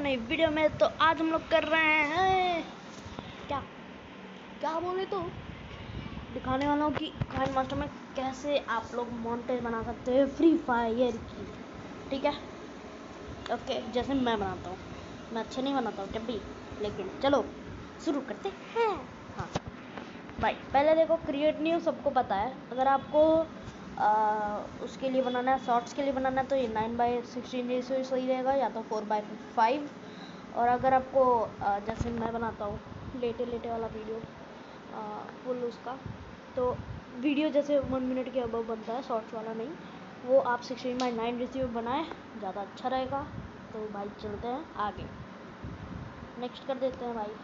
नई वीडियो में। तो आज हम लोग कर रहे हैं क्या क्या बोले तो दिखाने वाला हूँ कि काइन मास्टर में कैसे आप लोग मॉन्टेज बना सकते हैं फ्री फायर की। ठीक है, ओके। जैसे मैं बनाता हूँ, मैं अच्छे नहीं बनाता हूँ जब भी, लेकिन चलो शुरू करते हैं। हाँ भाई, पहले देखो क्रिएट न्यू सबको पता है। अगर आपको उसके लिए बनाना है, शॉर्ट्स के लिए बनाना है, तो ये 9/16 रेशियो सही रहेगा, या तो 4/5। और अगर आपको जैसे मैं बनाता हूँ लेटे लेटे वाला वीडियो फुल उसका, तो वीडियो जैसे 1 मिनट के अबव बनता है, शॉर्ट्स वाला नहीं, वो आप 16/9 रेशियो बनाए, ज़्यादा अच्छा रहेगा। तो भाई चलते हैं आगे, नेक्स्ट कर देते हैं भाई।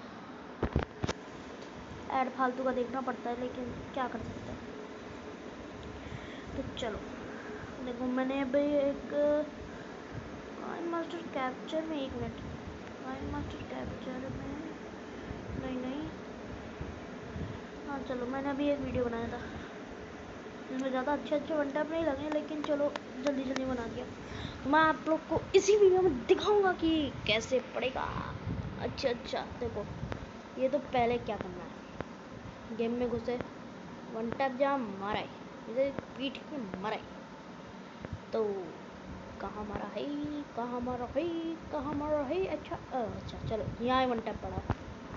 ऐड फालतू का देखना पड़ता है, लेकिन क्या कर सकते हैं। तो चलो देखो, मैंने अभी एक काइन मास्टर कैप्चर में, 1 मिनट, काइन मास्टर कैप्चर में नहीं, हाँ चलो, मैंने अभी एक वीडियो बनाया था जिसमें ज़्यादा अच्छे वन टैप नहीं लगे, लेकिन चलो जल्दी बना दिया। तो मैं आप लोग को इसी वीडियो में दिखाऊंगा कि कैसे पड़ेगा। अच्छा देखो, ये तो पहले क्या करना है, गेम में घुसे, वन टैप जहाँ मारा है, इसे पीठ के मारा है, तो कहाँ मारा है, अच्छा चलो, यहाँ वन टैप पड़ा,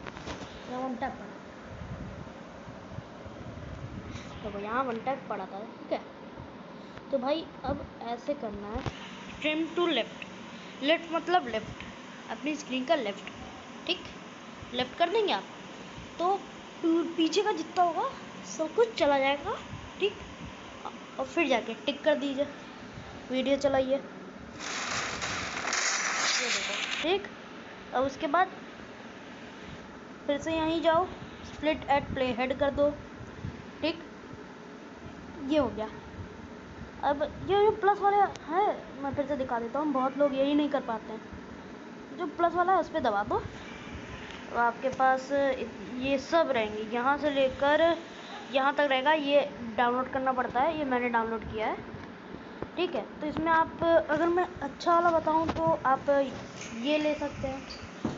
देखो यहाँ वन टैप पड़ा था। ठीक है, तो भाई अब ऐसे करना है, ट्रिम टू लेफ्ट मतलब लेफ्ट, अपनी स्क्रीन का लेफ्ट, ठीक, लेफ्ट कर देंगे आप, तो पीछे का जितना होगा सब कुछ चला जाएगा। ठीक, और फिर जाके टिक कर दीजिए, वीडियो चलाइए, ये देखो। ठीक, अब उसके बाद फिर से यहीं जाओ, स्प्लिट एट प्ले हेड कर दो। ठीक, ये हो गया। अब ये जो प्लस वाले है, मैं फिर से दिखा देता हूँ, बहुत लोग यही नहीं कर पाते हैं। जो प्लस वाला है उस पर दबा दो, तो आपके पास ये सब रहेंगे, यहाँ से लेकर यहाँ तक रहेगा। ये डाउनलोड करना पड़ता है, ये मैंने डाउनलोड किया है। ठीक है, तो इसमें आप, अगर मैं अच्छा वाला बताऊँ तो आप ये ले सकते हैं,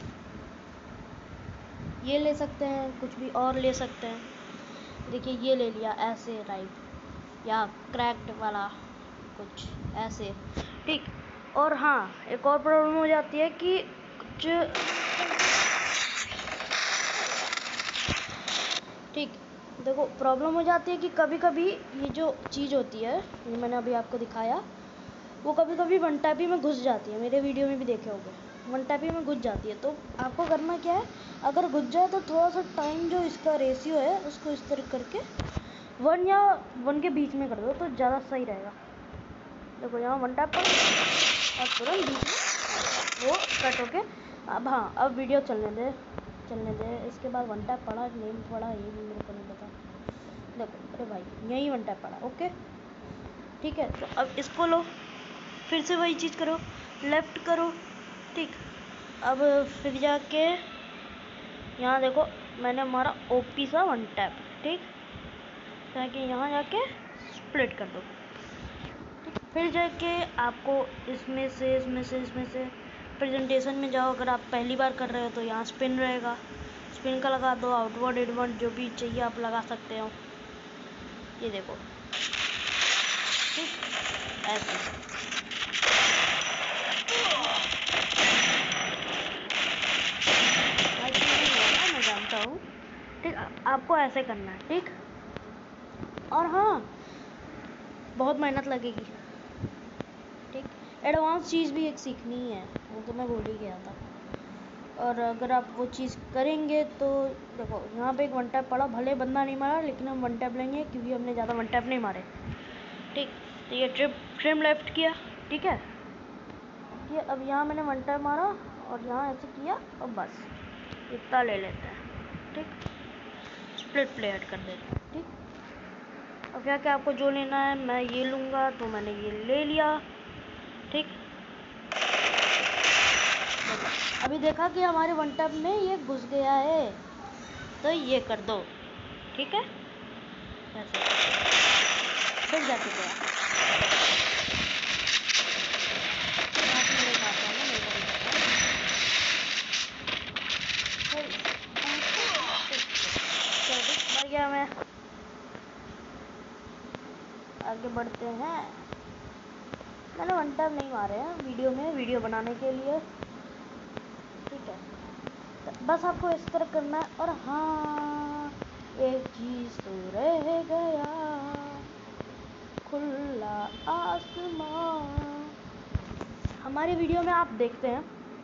ये ले सकते हैं, कुछ भी और ले सकते हैं। देखिए ये ले लिया ऐसे टाइप, या क्रैक्ड वाला कुछ ऐसे। ठीक, और हाँ, एक और प्रॉब्लम हो जाती है कि कुछ, ठीक, देखो प्रॉब्लम हो जाती है कि कभी कभी ये जो चीज़ होती है, ये मैंने अभी आपको दिखाया, वो कभी कभी वन टैपी में घुस जाती है। मेरे वीडियो में भी देखे होंगे, वन टैपी में घुस जाती है। तो आपको करना क्या है, अगर घुस जाए तो थोड़ा सा टाइम जो इसका रेशियो है उसको इस तरह करके 1 या 1 के बीच में कर दो, तो ज़्यादा सही रहेगा। देखो यहाँ वन टैप पर और तुरंत बीच में वो कट होके, अब हाँ, अब वीडियो चलने दे। इसके बाद वन टैप पड़ा नहीं पड़ा ये भी मेरे को नहीं पता। देखो, अरे भाई यही वन टैप पड़ा, ओके ठीक है। तो अब इसको लो, फिर से वही चीज़ करो, लेफ्ट करो। ठीक, अब फिर जाके यहाँ देखो, मैंने हमारा ओपी सा वन टैप, ठीक, ताकि यहाँ जाके स्प्लिट कर दो। फिर जाके आपको इसमें से प्रेजेंटेशन में जाओ। अगर आप पहली बार कर रहे हो तो यहाँ स्पिन रहेगा, स्पिन का लगा दो, आउटवर्ड इनवर्ड जो भी चाहिए आप लगा सकते हो। ये देखो, ठीक, ऐसे मैं जानता हूँ। ठीक, आपको ऐसे करना है। ठीक, और हाँ, बहुत मेहनत लगेगी। ठीक, एडवांस चीज़ भी एक सीखनी है, वो तो मैं भूल ही गया था। और अगर आप वो चीज़ करेंगे तो देखो, यहाँ पे एक वन टैप पड़ा, भले बंदा नहीं मारा, लेकिन हम वन टैप लेंगे क्योंकि हमने ज़्यादा वन टैप नहीं मारे। ठीक, तो ये ट्रिम लेफ्ट किया। ठीक है, ये अब यहाँ मैंने वन टैप मारा और यहाँ ऐसे किया, और बस इतना ले लेते हैं। ठीक, स्प्लिट प्ले ऐड कर देते हैं। ठीक, अब क्या क्या आपको जो लेना है, मैं ये लूँगा, तो मैंने ये ले लिया। ठीक, अभी देखा कि हमारे वन टैप में ये घुस गया है, तो ये कर दो। ठीक है, ऐसे फिर जाके गया। आगे बढ़ते हैं। मैंने वन टाइम नहीं मारे हैं वीडियो में, वीडियो बनाने के लिए, ठीक है। तो बस आपको इस तरह करना है। और हाँ, एक चीज़ तो रह गया, खुला आसमान। हमारी वीडियो में आप देखते हैं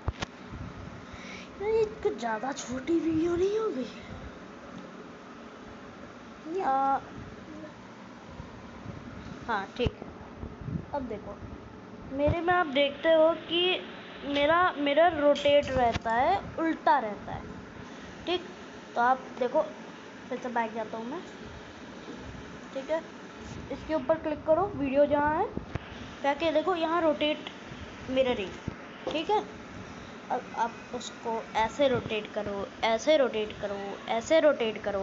ये कुछ ज़्यादा छोटी वीडियो नहीं हो गई। हाँ ठीक। अब देखो मेरे में आप देखते हो कि मेरा मिरर रोटेट रहता है, उल्टा रहता है, ठीक। तो आप देखो, फिर से बैक जाता हूँ मैं, ठीक है। इसके ऊपर क्लिक करो, वीडियो जहाँ है जाके देखो, यहाँ रोटेट मिररिंग, ठीक है। अब आप उसको ऐसे रोटेट करो, ऐसे रोटेट करो, ऐसे रोटेट करो,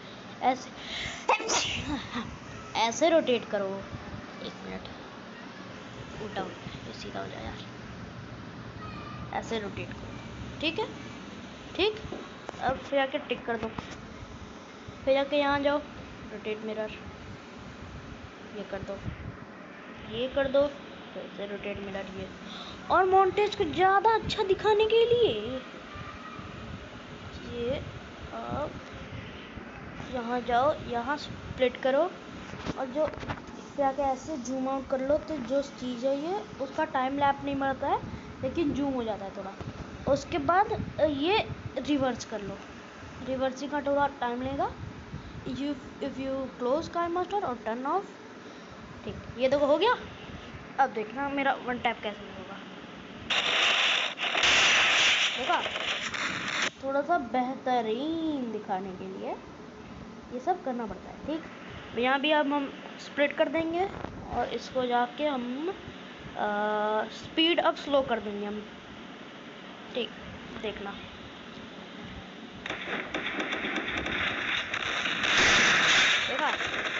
ऐसे ऐसे रोटेट करो। एक मिनट, उल्टा हो गया, सीधा हो जाए यार। ऐसे रोटेट करो, ठीक है, ठीक। अब फिर आके टिक कर दो, फिर आके यहाँ जाओ, रोटेट मिरर, ये कर दो, ये कर दो, फिर से रोटेट मिरर, ये। और मॉन्टेज को ज़्यादा अच्छा दिखाने के लिए ये अब यहाँ जाओ, यहाँ स्प्लिट करो, और जो फिर आके ऐसे जूम आउट कर लो, तो जो चीज़ है ये उसका टाइम लैप नहीं मरता है, लेकिन जूम हो जाता है थोड़ा। उसके बाद ये रिवर्स कर लो, रिवर्सिंग का थोड़ा टाइम लेगा। इफ़ यू क्लोज काइनमास्टर और टर्न ऑफ, ठीक। ये देखो हो गया। अब देखना मेरा वन टैप कैसे होगा, देखा। थोड़ा सा बेहतरीन दिखाने के लिए ये सब करना पड़ता है, ठीक। यहाँ भी अब हम स्प्लिट कर देंगे, और इसको जाके हम स्पीड अब स्लो कर देंगे हम, ठीक। देखना, देखा।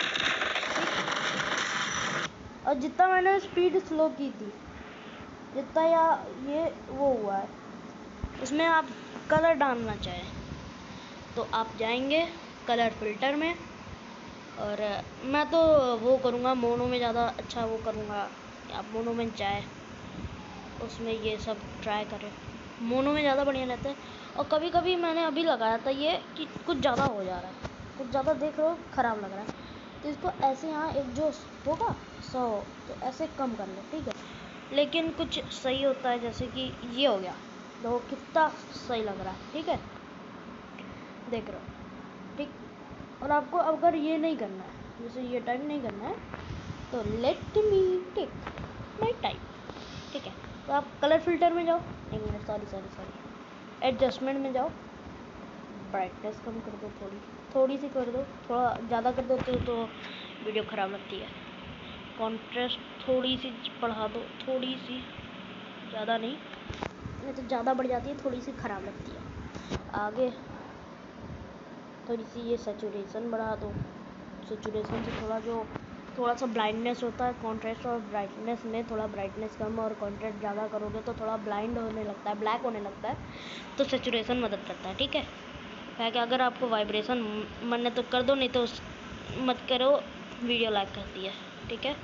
और जितना मैंने स्पीड स्लो की थी, जितना या ये वो हुआ है, उसमें आप कलर डालना चाहें तो आप जाएंगे कलर फिल्टर में, और मैं तो वो करूँगा मोनो में, ज़्यादा अच्छा वो करूँगा। आप मोनो में जाए, उसमें ये सब ट्राई करें, मोनो में ज़्यादा बढ़िया रहता है। और कभी कभी मैंने अभी लगाया था ये कि कुछ ज़्यादा हो जा रहा है, कुछ ज़्यादा देख रहे हो ख़राब लग रहा है, तो इसको ऐसे यहाँ एक जो होगा 100, तो ऐसे कम कर लो, ठीक है। लेकिन कुछ सही होता है, जैसे कि ये हो गया, तो कितना सही लग रहा है, ठीक है, देख रहे हो, ठीक। और आपको अगर ये नहीं करना है, जैसे ये टाइप नहीं करना है, तो let me take my time, ठीक है। तो आप कलर फिल्टर में जाओ, एक मिनट, सॉरी, एडजस्टमेंट में जाओ, ब्राइटनेस कम कर दो, थोड़ी सी कर दो, थोड़ा ज़्यादा कर दो तो वीडियो ख़राब लगती है। कॉन्ट्रास्ट थोड़ी सी बढ़ा दो, थोड़ी सी, ज़्यादा नहीं तो ज़्यादा बढ़ जाती है, थोड़ी सी ख़राब लगती है। आगे थोड़ी सी ये सैचुरेशन बढ़ा दो, सैचुरेशन से थोड़ा सा ब्लाइंडनेस होता है। कॉन्ट्रास्ट और ब्राइटनेस में थोड़ा ब्राइटनेस कम और कॉन्ट्रास्ट ज़्यादा करोगे तो थोड़ा ब्लाइंड होने लगता है, ब्लैक होने लगता है, तो सैचुरेशन मदद करता है, ठीक है। कि अगर आपको वाइब्रेशन मन है तो कर दो, नहीं तो मत करो, वीडियो लैग करती है, ठीक है,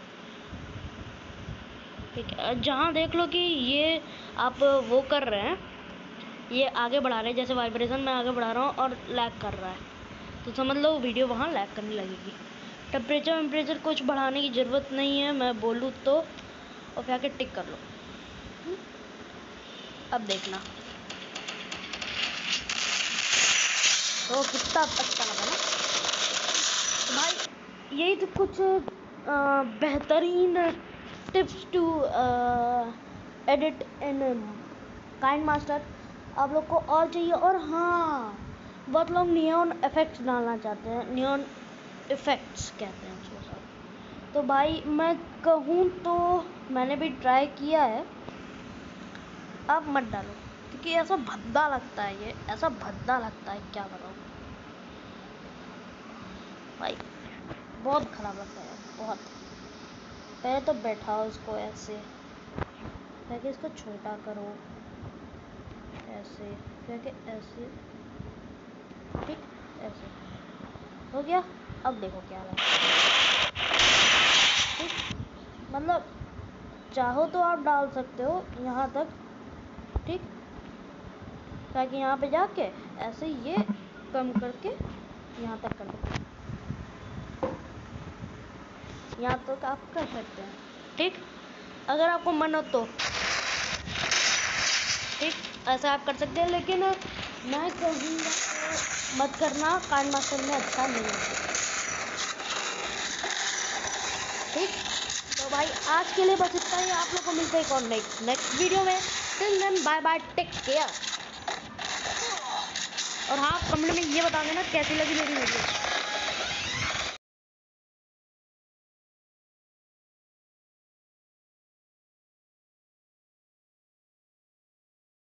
ठीक है। जहाँ देख लो कि ये आप वो कर रहे हैं, ये आगे बढ़ा रहे हैं, जैसे वाइब्रेशन में आगे बढ़ा रहा हूँ और लैग कर रहा है, तो समझ लो वीडियो वहाँ लैग करने लगेगी। टेम्परेचर कुछ बढ़ाने की ज़रूरत नहीं है, मैं बोलूँ तो, और फिर आके टिक कर लो। अब देखना तो कितना अच्छा लगा ना। तो भाई यही तो कुछ बेहतरीन tips to edit in KineMaster आप लोग को और चाहिए। और हाँ, बहुत लोग नियॉन इफेक्ट्स डालना चाहते हैं, नियॉन इफेक्ट्स कहते हैं उसको सब। तो भाई मैं कहूँ तो मैंने भी ट्राई किया है, आप मत डालो, क्योंकि ऐसा भद्दा लगता है, ये ऐसा भद्दा लगता है, क्या बताऊँ भाई, बहुत ख़राब लगता है, बहुत। पहले तो बैठाओ इसको ऐसे, फिर इसको छोटा करो ऐसे, फिर ऐसे, ठीक, ऐसे हो गया। अब देखो क्या है, चाहो तो आप डाल सकते हो यहाँ तक, ठीक, ताकि यहाँ पे जाके ऐसे ये कम करके यहाँ तक कर दो, यहाँ तक आप कर सकते हैं, ठीक, अगर आपको मन हो तो, ठीक, ऐसा आप कर सकते हैं। लेकिन मैं कहूँगा तो मत करना, काइन मास्टर में अच्छा नहीं है, ठीक। तो भाई आज के लिए बस इतना ही, आप लोग को मिलते हैं कौन नेक्स्ट वीडियो में। Till then bye bye, take care. और हाँ, कमेंट में ये बता देना कैसी लगी मेरी वीडियो।